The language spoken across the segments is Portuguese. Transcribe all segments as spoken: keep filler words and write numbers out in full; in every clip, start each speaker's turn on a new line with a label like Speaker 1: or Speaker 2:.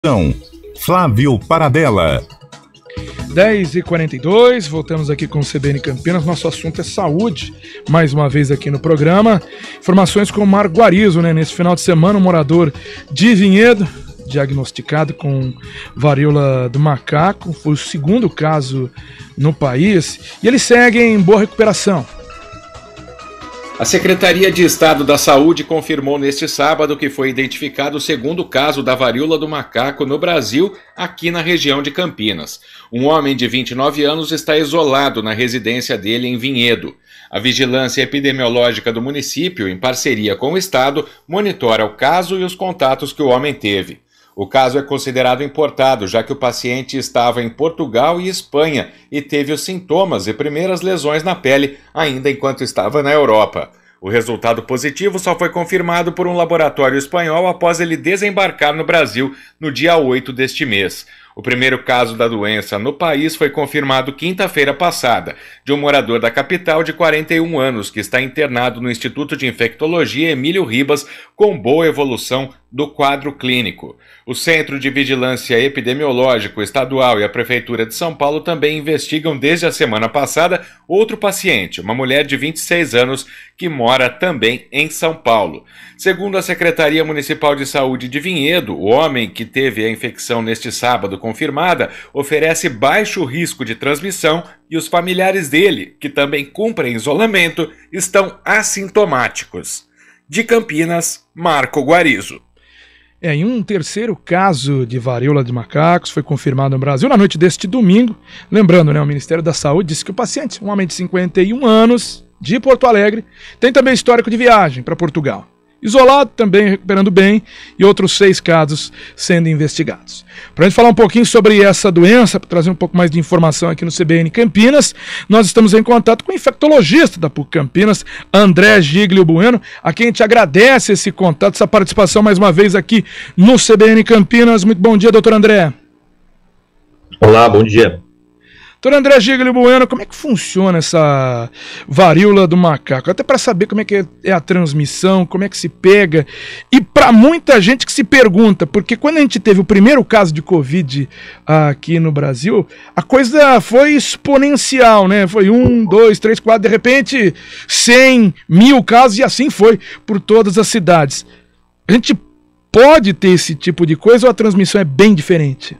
Speaker 1: Flávio Paradella.
Speaker 2: dez e quarenta e dois, voltamos aqui com o C B N Campinas. Nosso assunto é saúde, mais uma vez aqui no programa. Informações com o Marco Guarizo, né? Nesse final de semana, um morador de Vinhedo, diagnosticado com varíola do macaco, foi o segundo caso no país, e ele segue em boa recuperação.
Speaker 3: A Secretaria de Estado da Saúde confirmou neste sábado que foi identificado o segundo caso da varíola do macaco no Brasil, aqui na região de Campinas. Um homem de vinte e nove anos está isolado na residência dele em Vinhedo. A vigilância epidemiológica do município, em parceria com o Estado, monitora o caso e os contatos que o homem teve. O caso é considerado importado, já que o paciente estava em Portugal e Espanha e teve os sintomas e primeiras lesões na pele ainda enquanto estava na Europa. O resultado positivo só foi confirmado por um laboratório espanhol após ele desembarcar no Brasil no dia oito deste mês. O primeiro caso da doença no país foi confirmado quinta-feira passada, de um morador da capital de quarenta e um anos, que está internado no Instituto de Infectologia Emílio Ribas, com boa evolução do quadro clínico. O Centro de Vigilância Epidemiológico Estadual e a Prefeitura de São Paulo também investigam desde a semana passada outro paciente, uma mulher de vinte e seis anos, que mora também em São Paulo. Segundo a Secretaria Municipal de Saúde de Vinhedo, o homem que teve a infecção neste sábado confirmada oferece baixo risco de transmissão e os familiares dele, que também cumprem isolamento, estão assintomáticos. De Campinas, Marco Guarizo.
Speaker 2: É, em um terceiro caso de varíola de macacos foi confirmado no Brasil na noite deste domingo. Lembrando, né, o Ministério da Saúde disse que o paciente, um homem de cinquenta e um anos, de Porto Alegre, tem também histórico de viagem para Portugal. Isolado, também recuperando bem, e outros seis casos sendo investigados. Para a gente falar um pouquinho sobre essa doença, para trazer um pouco mais de informação aqui no C B N Campinas, nós estamos em contato com o infectologista da P U C Campinas, André Giglio Bueno, a quem a gente agradece esse contato, essa participação mais uma vez aqui no C B N Campinas. Muito bom dia, doutor André.
Speaker 4: Olá, bom dia.
Speaker 2: Doutor André Giglio Bueno, como é que funciona essa varíola do macaco? Até para saber como é que é a transmissão, como é que se pega. E para muita gente que se pergunta, porque quando a gente teve o primeiro caso de Covid aqui no Brasil, a coisa foi exponencial, né? Foi um, dois, três, quatro, de repente cem, mil casos, e assim foi por todas as cidades. A gente pode ter esse tipo de coisa ou a transmissão é bem diferente?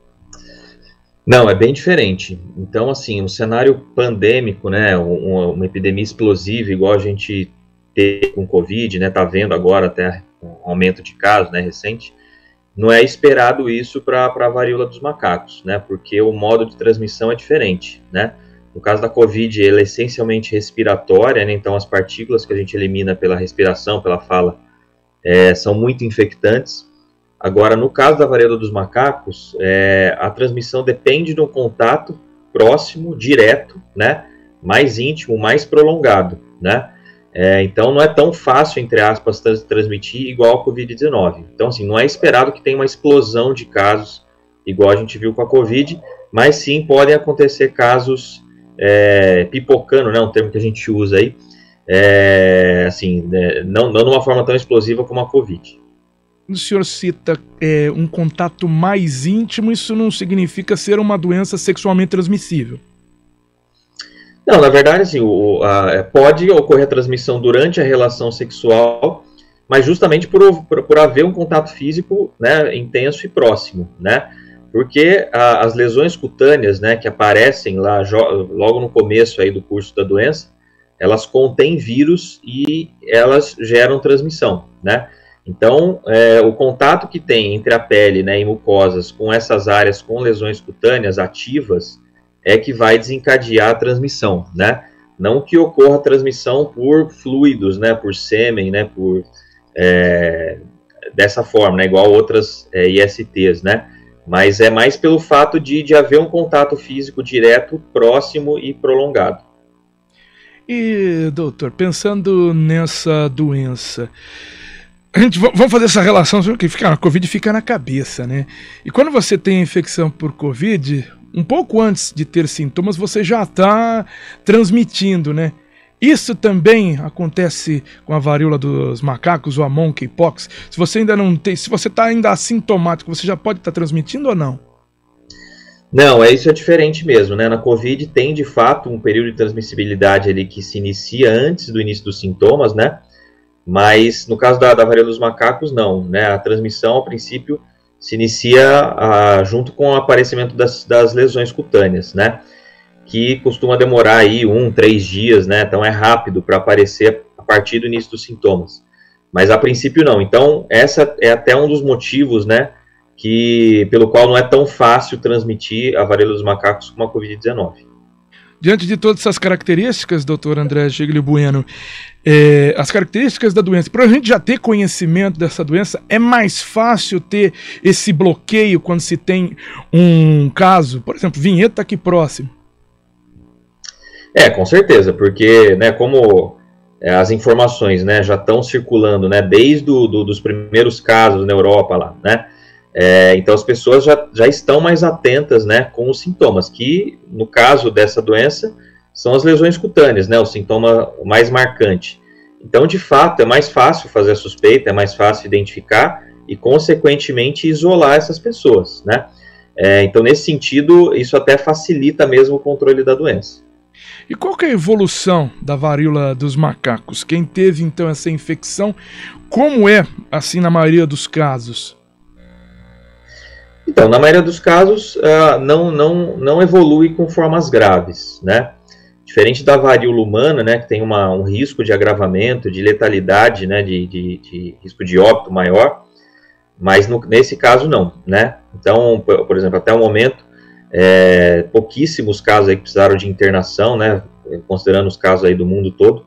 Speaker 4: Não, é bem diferente. Então, assim, um cenário pandêmico, né, uma, uma epidemia explosiva, igual a gente teve com Covid, né, tá vendo agora até um aumento de casos, né, recente, não é esperado isso para a varíola dos macacos, né, porque o modo de transmissão é diferente, né. No caso da Covid, ela é essencialmente respiratória, né, então as partículas que a gente elimina pela respiração, pela fala, é, são muito infectantes. Agora, no caso da varíola dos macacos, é, a transmissão depende de um contato próximo, direto, né, mais íntimo, mais prolongado, né, é, então não é tão fácil, entre aspas, trans transmitir igual a Covid dezenove. Então, assim, não é esperado que tenha uma explosão de casos, igual a gente viu com a Covid, mas sim podem acontecer casos é, pipocando, né, um termo que a gente usa aí, é, assim, né, não, não de uma forma tão explosiva como a Covid.
Speaker 2: O senhor cita é, um contato mais íntimo, isso não significa ser uma doença sexualmente transmissível?
Speaker 4: Não, na verdade, assim, o, a, pode ocorrer a transmissão durante a relação sexual, mas justamente por, por, por haver um contato físico, né, intenso e próximo, né? Porque a, as lesões cutâneas, né, que aparecem lá logo no começo aí do curso da doença, elas contêm vírus e elas geram transmissão, né? Então, é, o contato que tem entre a pele, né, e mucosas com essas áreas com lesões cutâneas ativas é que vai desencadear a transmissão, né? Não que ocorra a transmissão por fluidos, né, por sêmen, né, por, é, dessa forma, né, igual outras é, I S Ts, né? Mas é mais pelo fato de, de haver um contato físico direto, próximo e prolongado.
Speaker 2: E, doutor, pensando nessa doença, a gente, vamos fazer essa relação, que fica, a Covid fica na cabeça, né? E quando você tem a infecção por Covid, um pouco antes de ter sintomas, você já está transmitindo, né? Isso também acontece com a varíola dos macacos, ou a monkeypox? Se você ainda não tem, se você está ainda assintomático, você já pode estar tá transmitindo ou não?
Speaker 4: Não, é isso é diferente mesmo, né? Na Covid tem de fato um período de transmissibilidade ali que se inicia antes do início dos sintomas, né? Mas no caso da, da varíola dos macacos, não, né? A transmissão, a princípio, se inicia a, junto com o aparecimento das, das lesões cutâneas, né? Que costuma demorar aí um, três dias, né? Então é rápido para aparecer a partir do início dos sintomas. Mas a princípio não. Então essa é até um dos motivos, né? Que, pelo qual não é tão fácil transmitir a varíola dos macacos como a covid dezenove.
Speaker 2: Diante de todas essas características, doutor André Giglio Bueno, é, as características da doença, para a gente já ter conhecimento dessa doença, é mais fácil ter esse bloqueio quando se tem um caso, por exemplo, Vinhedo está aqui próximo.
Speaker 4: É, com certeza, porque, né, como é, as informações, né, já estão circulando, né, desde do, do, dos primeiros casos na Europa lá, né, É, então as pessoas já, já estão mais atentas, né, com os sintomas, que no caso dessa doença são as lesões cutâneas, né, o sintoma mais marcante. Então, de fato, é mais fácil fazer a suspeita, é mais fácil identificar e, consequentemente, isolar essas pessoas, né. É, então, nesse sentido, isso até facilita mesmo o controle da doença.
Speaker 2: E qual que é a evolução da varíola dos macacos? Quem teve, então, essa infecção, como é, assim, na maioria dos casos?
Speaker 4: Então, na maioria dos casos, uh, não, não, não evolui com formas graves, né? Diferente da varíola humana, né, que tem uma, um risco de agravamento, de letalidade, né, de, de, de risco de óbito maior, mas no, nesse caso não, né? Então, por, por exemplo, até o momento, é, pouquíssimos casos aí que precisaram de internação, né, considerando os casos aí do mundo todo.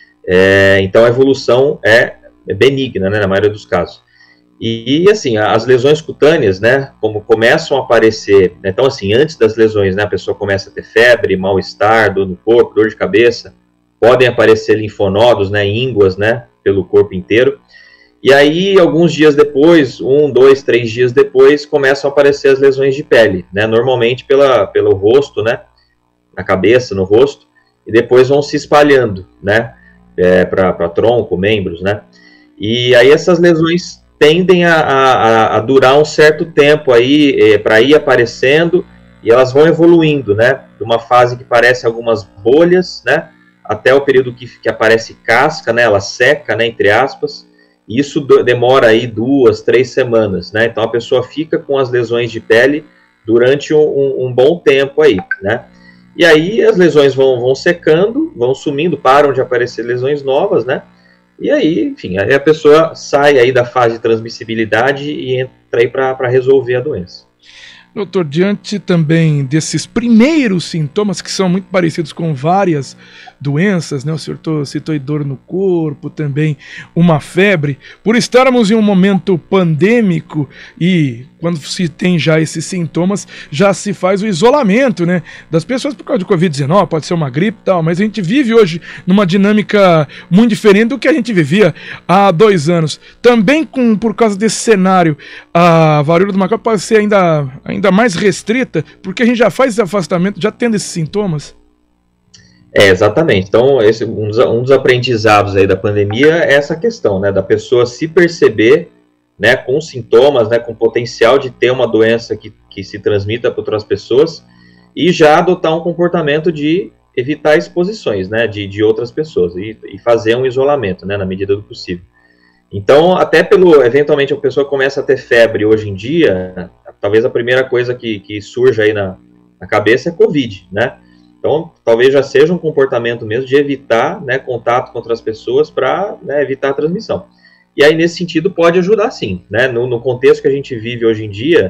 Speaker 4: É, então, a evolução é, é benigna, né, na maioria dos casos. E, assim, as lesões cutâneas, né, como começam a aparecer, né, então, assim, antes das lesões, né, a pessoa começa a ter febre, mal-estar, dor no corpo, dor de cabeça, podem aparecer linfonodos, né, ínguas, né, pelo corpo inteiro, e aí, alguns dias depois, um, dois, três dias depois, começam a aparecer as lesões de pele, né, normalmente pela, pelo rosto, né, na cabeça, no rosto, e depois vão se espalhando, né, é, para tronco, membros, né, e aí essas lesões tendem a, a, a durar um certo tempo aí, é, para ir aparecendo, e elas vão evoluindo, né, de uma fase que parece algumas bolhas, né, até o período que, que aparece casca, né, ela seca, né, entre aspas, e isso do, demora aí duas, três semanas, né, então a pessoa fica com as lesões de pele durante um, um, um bom tempo aí, né, e aí as lesões vão, vão secando, vão sumindo, param de aparecer lesões novas, né, e aí, enfim, aí a pessoa sai aí da fase de transmissibilidade e entra aí para resolver a doença.
Speaker 2: Doutor, diante também desses primeiros sintomas que são muito parecidos com várias doenças, né? O senhor citou dor no corpo, também uma febre. Por estarmos em um momento pandêmico e quando se tem já esses sintomas, já se faz o isolamento, né, das pessoas por causa de covid dezenove, pode ser uma gripe e tal, mas a gente vive hoje numa dinâmica muito diferente do que a gente vivia há dois anos. Também com, por causa desse cenário, a varíola do macaco pode ser ainda, ainda mais restrita, porque a gente já faz esse afastamento, já tendo esses sintomas.
Speaker 4: É, exatamente. Então, esse, um, dos, um dos aprendizados aí da pandemia é essa questão, né, da pessoa se perceber, né, com sintomas, né, com potencial de ter uma doença que, que se transmita para outras pessoas e já adotar um comportamento de evitar exposições, né, de, de outras pessoas e, e fazer um isolamento, né, na medida do possível. Então, até pelo, eventualmente a pessoa começa a ter febre hoje em dia, talvez a primeira coisa que, que surja aí na, na cabeça é Covid, né? Então, talvez já seja um comportamento mesmo de evitar, né, contato com outras pessoas para, né, evitar a transmissão. E aí, nesse sentido, pode ajudar sim, né? No, no contexto que a gente vive hoje em dia,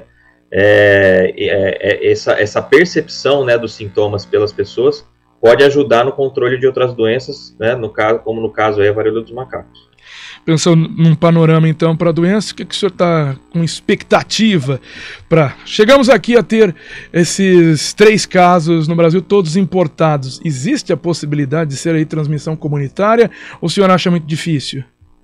Speaker 4: é, é, é essa, essa percepção, né, dos sintomas pelas pessoas pode ajudar no controle de outras doenças, né, no caso, como no caso aí, a varíola dos macacos.
Speaker 2: Pensando num panorama, então, para a doença, o que, que o senhor está com expectativa para... Chegamos aqui a ter esses três casos no Brasil, todos importados. Existe a possibilidade de ser aí transmissão comunitária ou o senhor acha muito difícil?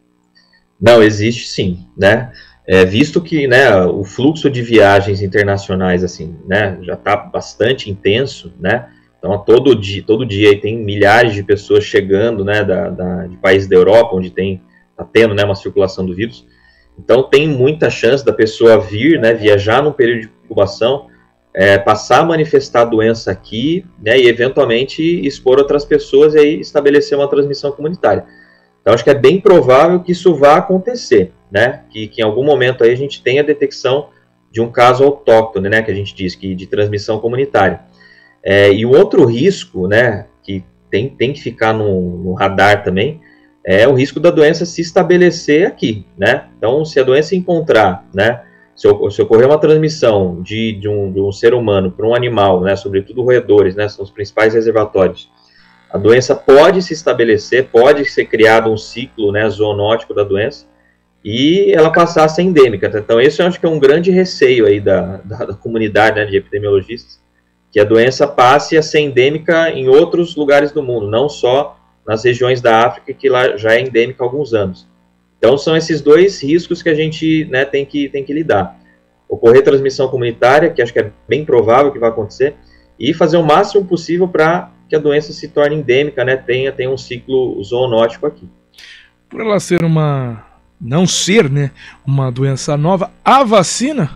Speaker 4: Não, existe sim, né? É, visto que, né, o fluxo de viagens internacionais assim, né, já está bastante intenso, né? Então, todo dia, todo dia aí tem milhares de pessoas chegando, né, da, da, de países da Europa, onde tem, tá tendo, né, uma circulação do vírus. Então, tem muita chance da pessoa vir, né, viajar num período de incubação, é, passar a manifestar a doença aqui, né, e eventualmente expor outras pessoas e aí estabelecer uma transmissão comunitária. Então, acho que é bem provável que isso vá acontecer, né, que, que em algum momento aí a gente tenha a detecção de um caso autóctone, né, que a gente diz, que de transmissão comunitária. É, e um outro risco, né, que tem, tem que ficar no, no radar também, é o risco da doença se estabelecer aqui, né? Então, se a doença encontrar, né, se, se ocorrer uma transmissão de, de, um, de um ser humano para um animal, né, sobretudo roedores, né, são os principais reservatórios, a doença pode se estabelecer, pode ser criado um ciclo, né, zoonótico da doença, e ela passar a ser endêmica. Então, esse eu acho que é um grande receio aí da, da, da comunidade, né, de epidemiologistas, que a doença passe a ser endêmica em outros lugares do mundo, não só nas regiões da África, que lá já é endêmica há alguns anos. Então, são esses dois riscos que a gente, né, tem que, tem que lidar. Ocorrer transmissão comunitária, que acho que é bem provável que vai acontecer, e fazer o máximo possível para que a doença se torne endêmica, né, tenha, tenha um ciclo zoonótico aqui.
Speaker 2: Por ela ser uma... não ser, né, uma doença nova, a vacina...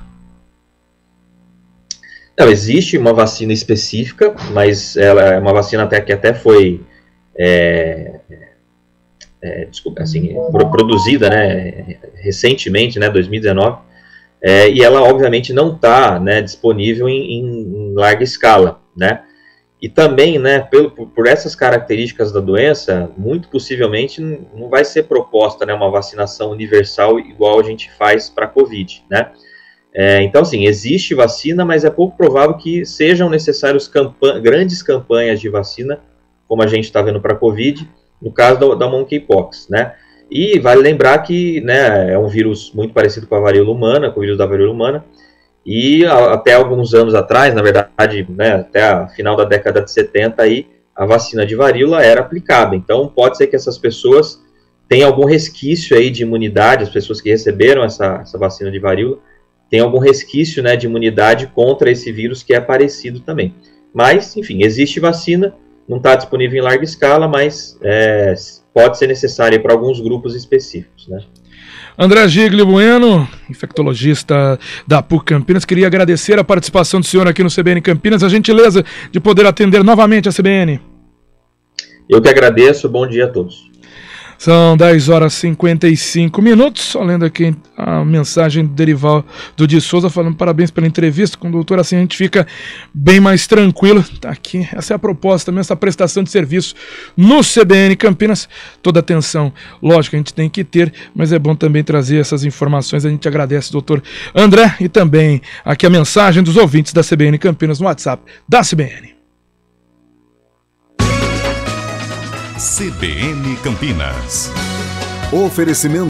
Speaker 4: Não, existe uma vacina específica, mas ela é uma vacina até que até foi é, é, desculpa, assim, produzida, né, recentemente, né, dois mil e dezenove, é, e ela obviamente não está, né, disponível em, em, em larga escala, né, e também, né, pelo, por essas características da doença, muito possivelmente não vai ser proposta, né, uma vacinação universal igual a gente faz para a Covid, né. É, então, assim, existe vacina, mas é pouco provável que sejam necessárias campan- grandes campanhas de vacina, como a gente está vendo para a Covid, no caso da, da monkeypox, né? E vale lembrar que, né, é um vírus muito parecido com a varíola humana, com o vírus da varíola humana, e a, até alguns anos atrás, na verdade, né, até a final da década de setenta, aí, a vacina de varíola era aplicada. Então, pode ser que essas pessoas tenham algum resquício aí de imunidade, as pessoas que receberam essa, essa vacina de varíola, tem algum resquício, né, de imunidade contra esse vírus que é parecido também. Mas, enfim, existe vacina, não está disponível em larga escala, mas é, pode ser necessária para alguns grupos específicos, né.
Speaker 2: André Giglio Bueno, infectologista da P U C Campinas, queria agradecer a participação do senhor aqui no C B N Campinas, a gentileza de poder atender novamente a C B N.
Speaker 4: Eu que agradeço, bom dia a todos.
Speaker 2: São dez horas e cinquenta e cinco minutos, só lendo aqui a mensagem do Derivaldo de Souza falando parabéns pela entrevista com o doutor, assim a gente fica bem mais tranquilo. Tá aqui, essa é a proposta mesmo, essa prestação de serviço no C B N Campinas. Toda atenção, lógico, a gente tem que ter, mas é bom também trazer essas informações. A gente agradece, doutor André, e também aqui a mensagem dos ouvintes da C B N Campinas no WhatsApp da C B N.
Speaker 1: C B N Campinas.
Speaker 5: Oferecimento